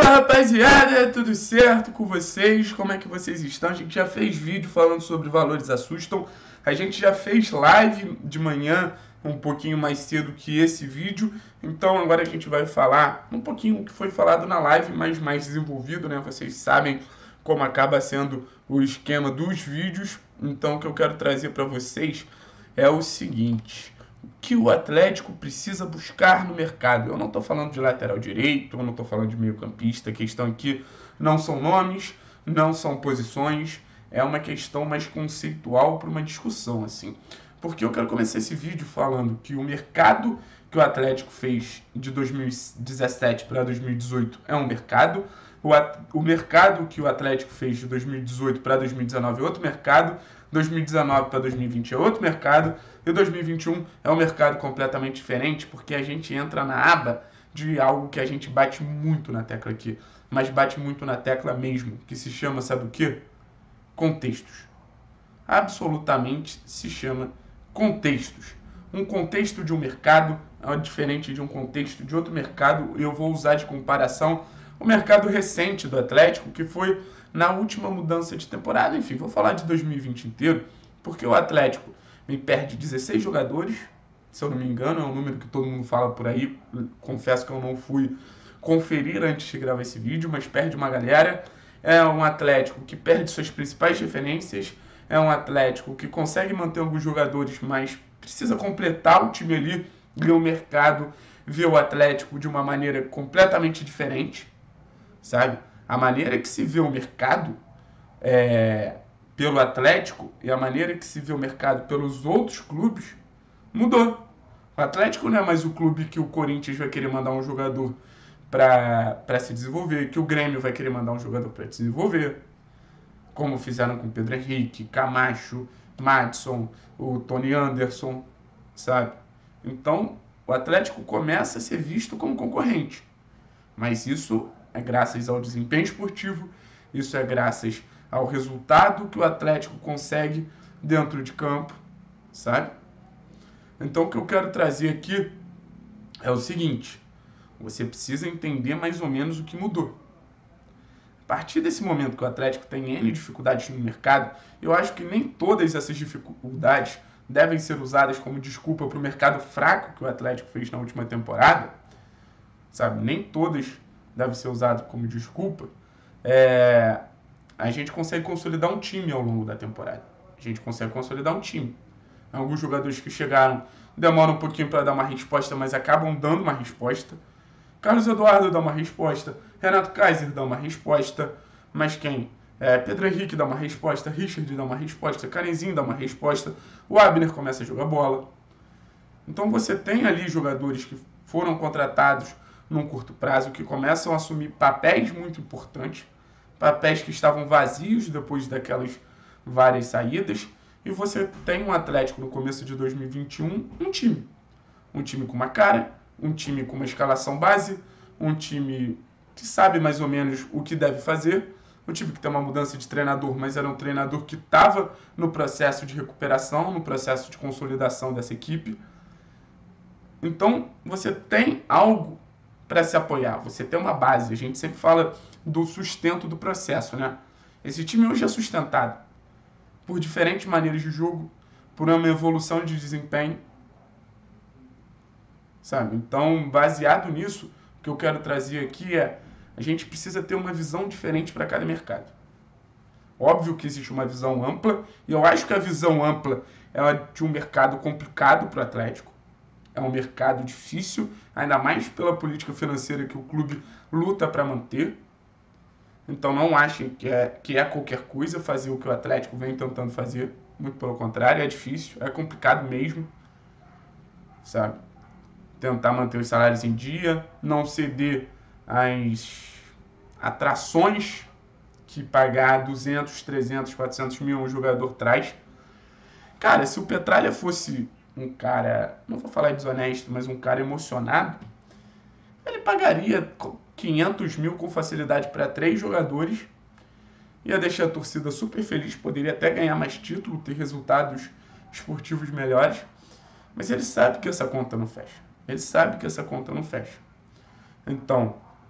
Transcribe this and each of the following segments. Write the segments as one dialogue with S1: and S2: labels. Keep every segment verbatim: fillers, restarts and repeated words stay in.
S1: Rapaziada, tudo certo com vocês? Como é que vocês estão? A gente já fez vídeo falando sobre valores assustam. A gente já fez live de manhã um pouquinho mais cedo que esse vídeo. Então agora a gente vai falar um pouquinho o que foi falado na live, mas mais desenvolvido, né? Vocês sabem como acaba sendo o esquema dos vídeos. Então o que eu quero trazer para vocês é o seguinte: o que o Atlético precisa buscar no mercado. Eu não estou falando de lateral direito, eu não estou falando de meio campista. A questão aqui não são nomes, não são posições, é uma questão mais conceitual para uma discussão, assim. Porque eu quero começar esse vídeo falando que o mercado que o Atlético fez de dois mil e dezessete para dois mil e dezoito é um mercado, o, o mercado que o Atlético fez de dois mil e dezoito para dois mil e dezenove é outro mercado, dois mil e dezenove para dois mil e vinte é outro mercado, e dois mil e vinte e um é um mercado completamente diferente, porque a gente entra na aba de algo que a gente bate muito na tecla aqui, mas bate muito na tecla mesmo, que se chama, sabe o quê? Contextos. Absolutamente se chama contextos. Um contexto de um mercado é diferente de um contexto de outro mercado. Eu vou usar de comparação o mercado recente do Atlético, que foi na última mudança de temporada. Enfim, vou falar de dois mil e vinte inteiro, porque o Atlético me perde dezesseis jogadores, se eu não me engano, é um número que todo mundo fala por aí. Confesso que eu não fui conferir antes de gravar esse vídeo, mas perde uma galera. É um Atlético que perde suas principais referências, é um Atlético que consegue manter alguns jogadores, mas precisa completar o time ali, e o mercado vê o Atlético de uma maneira completamente diferente, sabe? A maneira que se vê o mercado é, pelo Atlético e a maneira que se vê o mercado pelos outros clubes mudou. O Atlético não é mais o clube que o Corinthians vai querer mandar um jogador para se desenvolver, que o Grêmio vai querer mandar um jogador para se desenvolver, como fizeram com o Pedro Henrique, Camacho, Madison, o Tony Anderson, sabe? Então, o Atlético começa a ser visto como concorrente, mas isso é graças ao desempenho esportivo, isso é graças ao resultado que o Atlético consegue dentro de campo, sabe? Então, o que eu quero trazer aqui é o seguinte: você precisa entender mais ou menos o que mudou. A partir desse momento que o Atlético tem N dificuldades no mercado, eu acho que nem todas essas dificuldades devem ser usadas como desculpa para o mercado fraco que o Atlético fez na última temporada, sabe? Nem todas devem ser usadas como desculpa. É... A gente consegue consolidar um time ao longo da temporada. A gente consegue consolidar um time. Alguns jogadores que chegaram demoram um pouquinho para dar uma resposta, mas acabam dando uma resposta. Carlos Eduardo dá uma resposta, Renato Kaiser dá uma resposta, mas quem? É, Pedro Henrique dá uma resposta, Richard dá uma resposta, Carenzinho dá uma resposta, o Abner começa a jogar bola. Então você tem ali jogadores que foram contratados num curto prazo, que começam a assumir papéis muito importantes, papéis que estavam vazios depois daquelas várias saídas, e você tem um Atlético no começo de dois mil e vinte e um, um time. Um time com uma cara, um time com uma escalação base, um time que sabe mais ou menos o que deve fazer, um time que tem uma mudança de treinador, mas era um treinador que estava no processo de recuperação, no processo de consolidação dessa equipe. Então, você tem algo para se apoiar, você tem uma base. A gente sempre fala do sustento do processo, né? Esse time hoje é sustentado por diferentes maneiras de jogo, por uma evolução de desempenho, sabe? Então, baseado nisso, o que eu quero trazer aqui é: a gente precisa ter uma visão diferente para cada mercado. Óbvio que existe uma visão ampla, e eu acho que a visão ampla é de um mercado complicado para o Atlético. É um mercado difícil, ainda mais pela política financeira que o clube luta para manter. Então não achem que é, que é qualquer coisa fazer o que o Atlético vem tentando fazer. Muito pelo contrário, é difícil, é complicado mesmo, sabe? Tentar manter os salários em dia, não ceder às atrações que pagar duzentos, trezentos, quatrocentos mil um jogador traz. Cara, se o Petralha fosse um cara, não vou falar desonesto, mas um cara emocionado, ele pagaria quinhentos mil com facilidade para três jogadores, ia deixar a torcida super feliz, poderia até ganhar mais título, ter resultados esportivos melhores, mas ele sabe que essa conta não fecha. Ele sabe que essa conta não fecha. Então,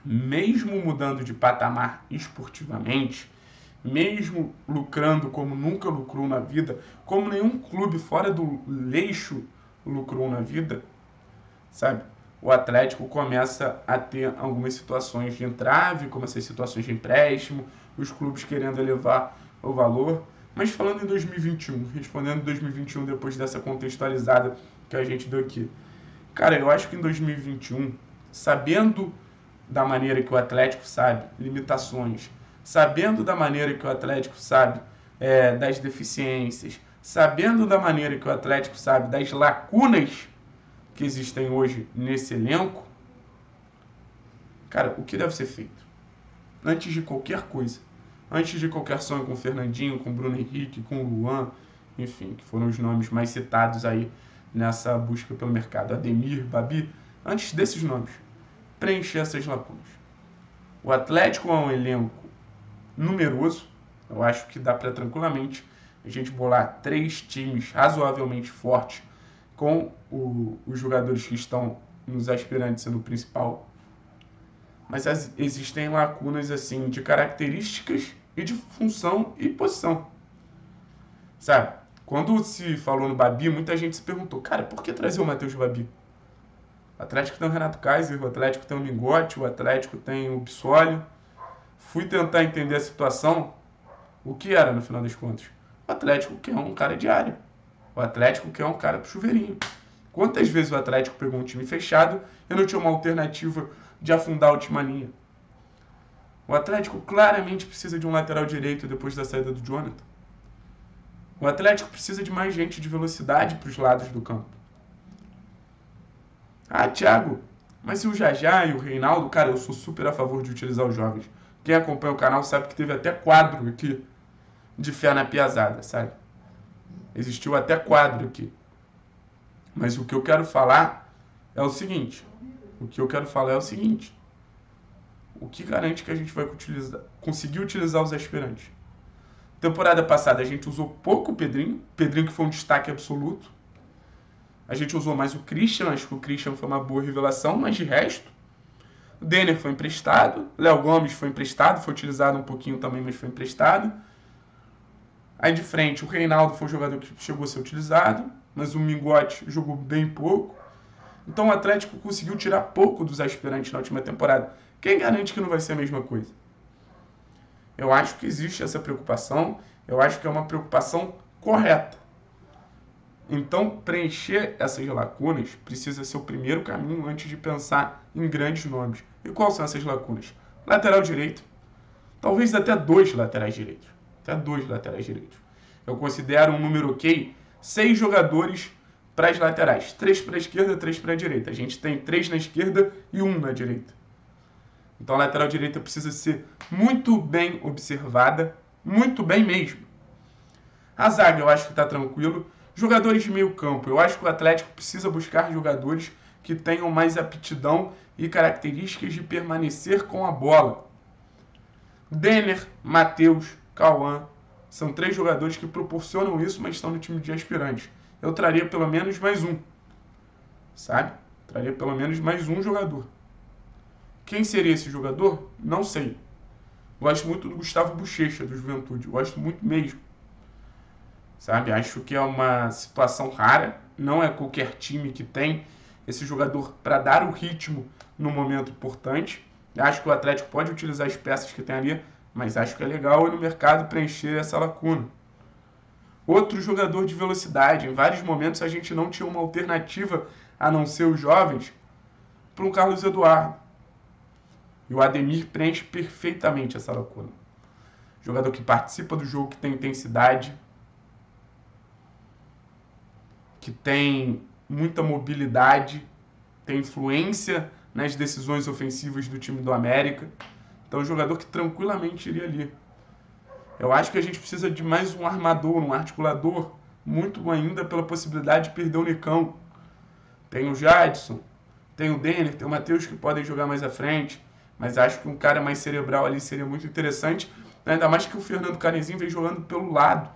S1: mesmo mudando de patamar esportivamente, mesmo lucrando como nunca lucrou na vida, como nenhum clube fora do leixo lucrou na vida, sabe? O Atlético começa a ter algumas situações de entrave, como essas situações de empréstimo, os clubes querendo elevar o valor. Mas falando em dois mil e vinte e um, respondendo em dois mil e vinte e um depois dessa contextualizada que a gente deu aqui. Cara, eu acho que em dois mil e vinte e um, sabendo da maneira que o Atlético sabe, limitações, sabendo da maneira que o Atlético sabe é, das deficiências, sabendo da maneira que o Atlético sabe das lacunas que existem hoje nesse elenco, cara, o que deve ser feito? Antes de qualquer coisa, antes de qualquer sonho com o Fernandinho, com o Bruno Henrique, com o Luan, enfim, que foram os nomes mais citados aí nessa busca pelo mercado, Ademir, Babi, antes desses nomes, preencher essas lacunas. O Atlético é um elenco numeroso, eu acho que dá para tranquilamente a gente bolar três times razoavelmente fortes com o, os jogadores que estão nos aspirantes e no principal. Mas as, existem lacunas assim de características e de função e posição. Sabe? Quando se falou no Babi, muita gente se perguntou, cara, por que trazer o Matheus Babi? O Atlético tem o Renato Kaiser, o Atlético tem o Mingotti, o Atlético tem o Bissoli. Fui tentar entender a situação, o que era no final das contas. O Atlético quer um cara de área. O Atlético quer um cara pro chuveirinho. Quantas vezes o Atlético pegou um time fechado e não tinha uma alternativa de afundar a última linha? O Atlético claramente precisa de um lateral direito depois da saída do Jonathan. O Atlético precisa de mais gente de velocidade para os lados do campo. Ah, Thiago, mas se o Jajá e o Reinaldo, cara, eu sou super a favor de utilizar os jovens. Quem acompanha o canal sabe que teve até quadro aqui de fé na piazada, sabe? Existiu até quadro aqui. Mas o que eu quero falar é o seguinte. O que eu quero falar é o seguinte. O que garante que a gente vai utilizar, conseguir utilizar os aspirantes? Temporada passada a gente usou pouco o Pedrinho. Pedrinho que foi um destaque absoluto. A gente usou mais o Christian. Acho que o Christian foi uma boa revelação. Mas de resto, o Denner foi emprestado. Léo Gomes foi emprestado. Foi utilizado um pouquinho também, mas foi emprestado. Aí de frente, o Reinaldo foi um jogador que chegou a ser utilizado, mas o Mingotti jogou bem pouco. Então o Atlético conseguiu tirar pouco dos aspirantes na última temporada. Quem garante que não vai ser a mesma coisa? Eu acho que existe essa preocupação, eu acho que é uma preocupação correta. Então preencher essas lacunas precisa ser o primeiro caminho antes de pensar em grandes nomes. E quais são essas lacunas? Lateral direito, talvez até dois laterais direitos. Até dois laterais direitos. Eu considero um número ok, seis jogadores para as laterais. Três para a esquerda, três para a direita. A gente tem três na esquerda e um na direita. Então a lateral direita precisa ser muito bem observada, muito bem mesmo. A zaga eu acho que está tranquilo. Jogadores de meio campo, eu acho que o Atlético precisa buscar jogadores que tenham mais aptidão e características de permanecer com a bola. Denner, Matheus, Cauã, são três jogadores que proporcionam isso, mas estão no time de aspirantes. Eu traria pelo menos mais um, sabe? Traria pelo menos mais um jogador. Quem seria esse jogador? Não sei. Gosto muito do Gustavo Bochecha, do Juventude. Gosto muito mesmo. Sabe? Acho que é uma situação rara. Não é qualquer time que tem esse jogador para dar o ritmo no momento importante. Acho que o Atlético pode utilizar as peças que tem ali, mas acho que é legal no mercado preencher essa lacuna. Outro jogador de velocidade. Em vários momentos a gente não tinha uma alternativa, a não ser os jovens, para um Carlos Eduardo. E o Ademir preenche perfeitamente essa lacuna. Jogador que participa do jogo, que tem intensidade, que tem muita mobilidade, tem influência nas decisões ofensivas do time do América. Então é um jogador que tranquilamente iria ali. Eu acho que a gente precisa de mais um armador, um articulador, muito ainda pela possibilidade de perder o Nicão. Tem o Jadson, tem o Denner, tem o Matheus que podem jogar mais à frente, mas acho que um cara mais cerebral ali seria muito interessante, ainda mais que o Fernando Canezinho vem jogando pelo lado.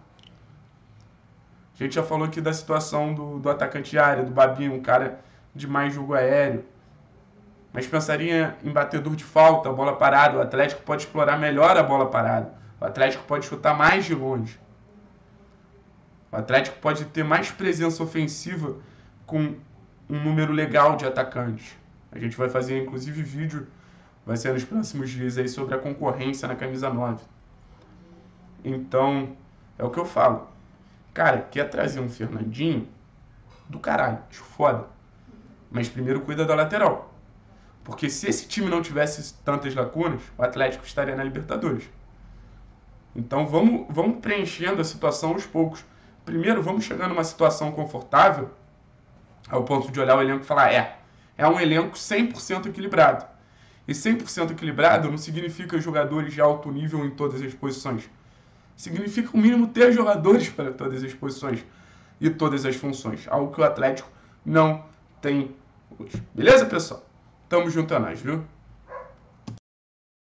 S1: A gente já falou aqui da situação do, do atacante de área, do Babi, um cara de mais jogo aéreo. mas pensaria em batedor de falta, bola parada. O Atlético pode explorar melhor a bola parada. O Atlético pode chutar mais de longe. O Atlético pode ter mais presença ofensiva com um número legal de atacantes. A gente vai fazer, inclusive, vídeo, vai ser nos próximos dias aí, sobre a concorrência na camisa nove. Então, é o que eu falo. Cara, quer trazer um Fernandinho? Do caralho, acho foda. Mas primeiro cuida da lateral. Porque se esse time não tivesse tantas lacunas, o Atlético estaria na Libertadores. Então vamos, vamos preenchendo a situação aos poucos. Primeiro vamos chegar numa situação confortável, ao ponto de olhar o elenco e falar, é, é um elenco cem por cento equilibrado. E cem por cento equilibrado não significa jogadores de alto nível em todas as posições. Significa, o mínimo, ter jogadores para todas as posições e todas as funções. Algo que o Atlético não tem hoje. Beleza, pessoal? Tamo junto a nós, viu?